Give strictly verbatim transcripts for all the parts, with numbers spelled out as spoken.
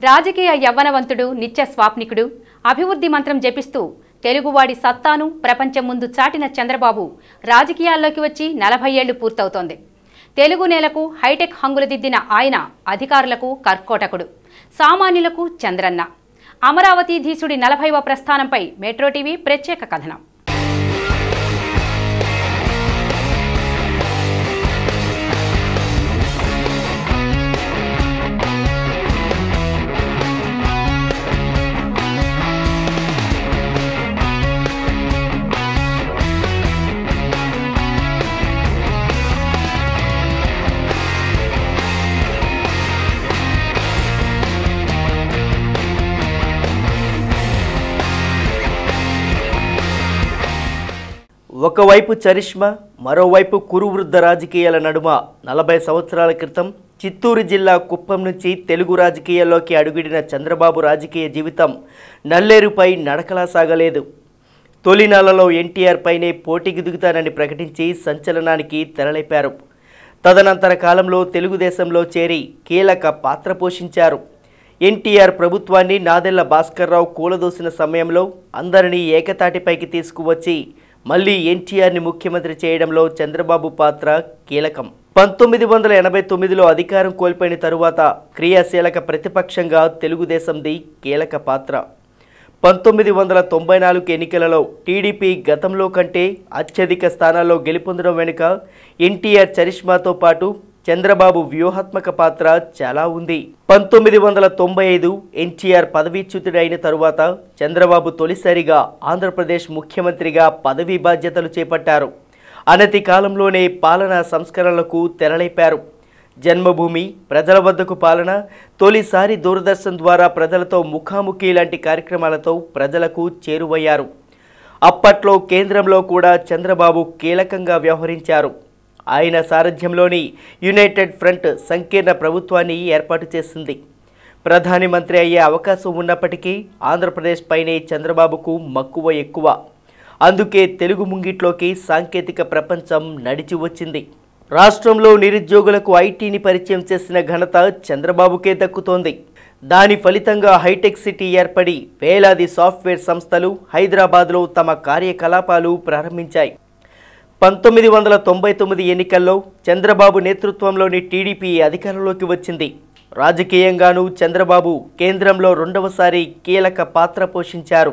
రాజకీయ యవ్వనవంతుడు, నిత్య స్వాప్నికుడు, అభివృద్ధి మంత్రం జపిస్తూ తెలుగువాడి సత్తాను ప్రపంచం ముందు చాటిన చంద్రబాబు రాజకీయాల్లోకి వచ్చి నలభై ఏళ్లు పూర్తవుతోంది. తెలుగు నేలకు హైటెక్ హంగులు దిద్దిన ఆయన అధికారులకు కర్కోటకుడు, సామాన్యులకు చంద్రన్న. అమరావతి ధీసుడి నలభైవ ప్రస్థానంపై మెట్రో టీవీ ప్రత్యేక కథనం. ఒకవైపు చరిష్మా, మరోవైపు కురువృద్ధ రాజకీయాల నడుమ నలభై సంవత్సరాల క్రితం చిత్తూరు జిల్లా కుప్పం నుంచి తెలుగు రాజకీయాల్లోకి అడుగుడిన చంద్రబాబు రాజకీయ జీవితం నల్లేరుపై నడకలా సాగలేదు. తొలినాళ్లలో ఎన్టీఆర్ పైనే పోటీకి దిగుతానని ప్రకటించి సంచలనానికి తెరలేపారు. తదనంతర కాలంలో తెలుగుదేశంలో చేరి కీలక పాత్ర పోషించారు. ఎన్టీఆర్ ప్రభుత్వాన్ని నాదెళ్ల భాస్కర్రావు కూలదోసిన సమయంలో అందరినీ ఏకతాటిపైకి తీసుకువచ్చి మళ్లీ ఎన్టీఆర్ని ముఖ్యమంత్రి చేయడంలో చంద్రబాబు పాత్ర కీలకం. పంతొమ్మిది వందల ఎనభై తొమ్మిదిలో అధికారం కోల్పోయిన తరువాత క్రియాశీలక ప్రతిపక్షంగా తెలుగుదేశంది కీలక పాత్ర. పంతొమ్మిది వందల తొంభై నాలుగు ఎన్నికలలో టీడీపీ గతంలో కంటే అత్యధిక స్థానాల్లో గెలుపొందడం వెనుక ఎన్టీఆర్ చరిష్మాతో పాటు చంద్రబాబు వ్యూహాత్మక పాత్ర చాలా ఉంది. పంతొమ్మిది వందల తొంభై ఐదు ఎన్టీఆర్ పదవీచ్యుతుడైన తరువాత చంద్రబాబు తొలిసారిగా ఆంధ్రప్రదేశ్ ముఖ్యమంత్రిగా పదవీ బాధ్యతలు చేపట్టారు. అనతి కాలంలోనే పాలనా సంస్కరణలకు తెరలేపారు. జన్మభూమి, ప్రజల వద్దకు పాలన, తొలిసారి దూరదర్శన్ ద్వారా ప్రజలతో ముఖాముఖి లాంటి కార్యక్రమాలతో ప్రజలకు చేరువయ్యారు. అప్పట్లో కేంద్రంలో కూడా చంద్రబాబు కీలకంగా వ్యవహరించారు. ఆయన సారథ్యంలోని యునైటెడ్ ఫ్రంట్ సంకీర్ణ ప్రభుత్వాన్ని ఏర్పాటు చేసింది. ప్రధాని మంత్రి అయ్యే అవకాశం ఉన్నప్పటికీ ఆంధ్రప్రదేశ్ పైనే చంద్రబాబుకు మక్కువ ఎక్కువ. అందుకే తెలుగు ముంగిట్లోకి సాంకేతిక ప్రపంచం నడిచి వచ్చింది. రాష్ట్రంలో నిరుద్యోగులకు ఐటీని పరిచయం చేసిన ఘనత చంద్రబాబుకే దక్కుతోంది. దాని ఫలితంగా హైటెక్ సిటీ ఏర్పడి వేలాది సాఫ్ట్వేర్ సంస్థలు హైదరాబాద్లో తమ కార్యకలాపాలు ప్రారంభించాయి. పంతొమ్మిది వందల తొంభై తొమ్మిది ఎన్నికల్లో చంద్రబాబు నేతృత్వంలోని టీడీపీ అధికారంలోకి వచ్చింది. రాజకీయంగానూ చంద్రబాబు కేంద్రంలో రెండవసారి కీలక పాత్ర పోషించారు.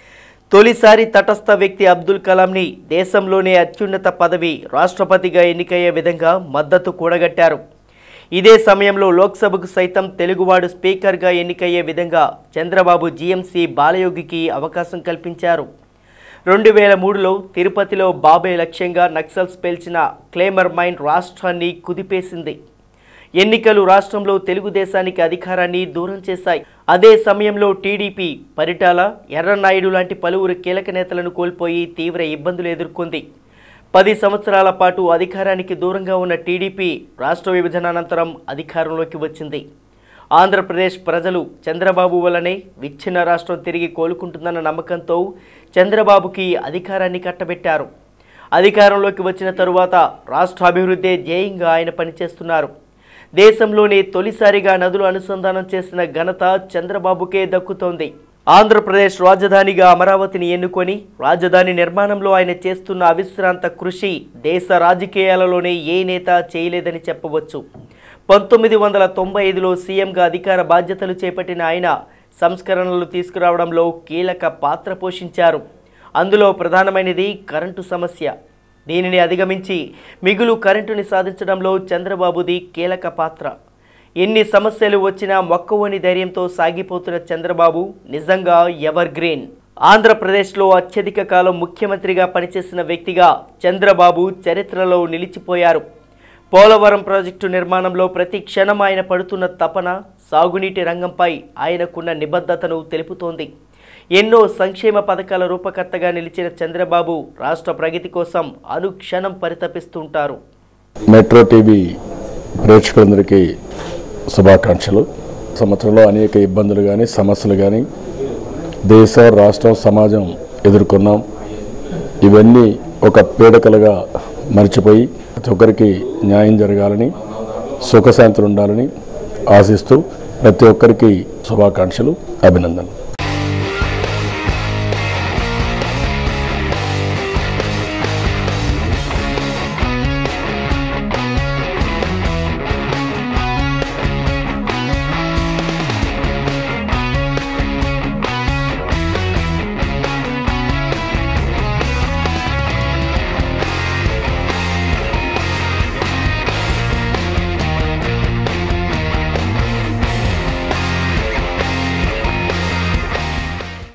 తొలిసారి తటస్థ వ్యక్తి అబ్దుల్ కలాంని దేశంలోనే అత్యున్నత పదవి రాష్ట్రపతిగా ఎన్నికయ్యే విధంగా మద్దతు కూడగట్టారు. ఇదే సమయంలో లోక్సభకు సైతం తెలుగువాడు స్పీకర్గా ఎన్నికయ్యే విధంగా చంద్రబాబు జీఎంసీ బాలయోగికి అవకాశం కల్పించారు. రెండు వేల మూడులో తిరుపతిలో బాబే లక్ష్యంగా నక్సల్స్ పేల్చిన క్లేమర్ మైన్ రాష్ట్రాన్ని కుదిపేసింది. ఎన్నికలు రాష్ట్రంలో తెలుగుదేశానికి అధికారాన్ని దూరం చేశాయి. అదే సమయంలో టీడీపీ పరిటాల, ఎర్రనాయుడు లాంటి పలువురు కీలక నేతలను కోల్పోయి తీవ్ర ఇబ్బందులు ఎదుర్కొంది. పది సంవత్సరాల పాటు అధికారానికి దూరంగా ఉన్న టీడీపీ రాష్ట్ర విభజన అనంతరం అధికారంలోకి వచ్చింది. ఆంధ్రప్రదేశ్ ప్రజలు చంద్రబాబు వల్లనే విచ్ఛిన్న రాష్ట్రం తిరిగి కోలుకుంటుందన్న నమ్మకంతో చంద్రబాబుకి అధికారాన్ని కట్టబెట్టారు. అధికారంలోకి వచ్చిన తరువాత రాష్ట్ర అభివృద్ధి ధ్యేయంగా ఆయన పనిచేస్తున్నారు. దేశంలోనే తొలిసారిగా నదులు అనుసంధానం చేసిన ఘనత చంద్రబాబుకే దక్కుతోంది. ఆంధ్రప్రదేశ్ రాజధానిగా అమరావతిని ఎన్నుకొని రాజధాని నిర్మాణంలో ఆయన చేస్తున్న అవిశ్రాంత కృషి దేశ రాజకీయాలలోనే ఏ నేత చేయలేదని చెప్పవచ్చు. పంతొమ్మిది వందల తొంభై ఐదులో సీఎంగా అధికార బాధ్యతలు చేపట్టిన ఆయన సంస్కరణలు తీసుకురావడంలో కీలక పాత్ర పోషించారు. అందులో ప్రధానమైనది కరెంటు సమస్య. దీనిని అధిగమించి మిగులు కరెంటుని సాధించడంలో చంద్రబాబుది కీలక పాత్ర. ఎన్ని సమస్యలు వచ్చినా మొక్కవని ధైర్యంతో సాగిపోతున్న చంద్రబాబు నిజంగా ఎవర్ గ్రీన్. ఆంధ్రప్రదేశ్లో అత్యధిక కాలం ముఖ్యమంత్రిగా పనిచేసిన వ్యక్తిగా చంద్రబాబు చరిత్రలో నిలిచిపోయారు. పోలవరం ప్రాజెక్టు నిర్మాణంలో ప్రతి క్షణం ఆయన పడుతున్న తపన సాగునీటి రంగంపై ఆయనకున్న నిబద్ధతను తెలుపుతోంది. ఎన్నో సంక్షేమ పథకాల రూపకర్తగా నిలిచిన చంద్రబాబు రాష్ట్ర ప్రగతి కోసం అనుక్షణం పరితపిస్తుంటారు. మెట్రో టీవీ ప్రేక్షకులందరికీ శుభాకాంక్షలు. సంవత్సరంలో అనేక ఇబ్బందులు కానీ సమస్యలు కానీ దేశ రాష్ట్రం సమాజం ఎదుర్కొన్నాం. ఇవన్నీ ఒక పీడకలుగా మర్చిపోయి ప్రతి ఒక్కరికి న్యాయం జరగాలని, సుఖశాంతులు ఉండాలని ఆశిస్తూ ప్రతి ఒక్కరికి శుభాకాంక్షలు, అభినందనలు.